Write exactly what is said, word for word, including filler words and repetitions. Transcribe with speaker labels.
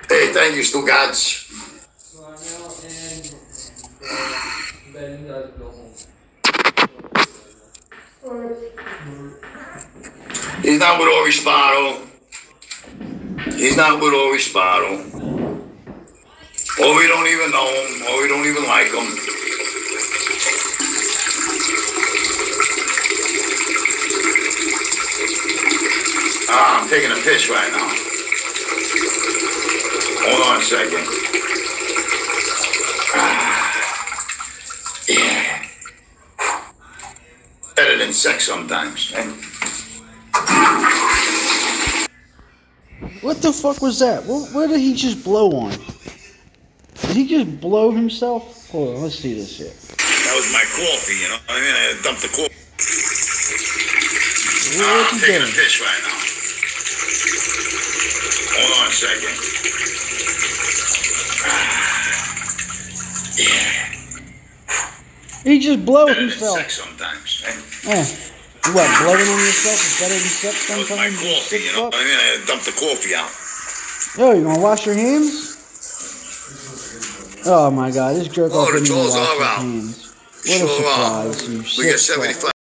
Speaker 1: Hey, thank you, Stugats. He's not with Ori Sparrow. He's not with Ori Sparrow. Or we don't even know him, or we don't even like him. Ah, I'm taking a piss right now. Hold on a second. Ah, yeah. Better than sex sometimes. Eh?
Speaker 2: What the fuck was that? What, what did he just blow on? Did he just blow himself? Hold on, let's see this shit.
Speaker 1: That was my coffee, you know what I mean? I dumped the coffee.
Speaker 2: What
Speaker 1: Ah, I'm taking
Speaker 2: doing?
Speaker 1: a piss right now. Hold on a second. Ah, yeah.
Speaker 2: He just blew
Speaker 1: Better than
Speaker 2: himself.
Speaker 1: sex sometimes. Eh?
Speaker 2: Eh. What, blowing on yourself is better than sex
Speaker 1: That was
Speaker 2: sometimes?
Speaker 1: my coffee, you know what I mean? I dumped the coffee out.
Speaker 2: Yo, you gonna wash your hands? Oh my god, this jerk off
Speaker 1: Oh, the
Speaker 2: didn't even
Speaker 1: trolls
Speaker 2: wash
Speaker 1: are
Speaker 2: his
Speaker 1: out.
Speaker 2: hands. What a
Speaker 1: Sure are.
Speaker 2: surprise, you
Speaker 1: We
Speaker 2: sick
Speaker 1: get
Speaker 2: fuck.
Speaker 1: seventy-five.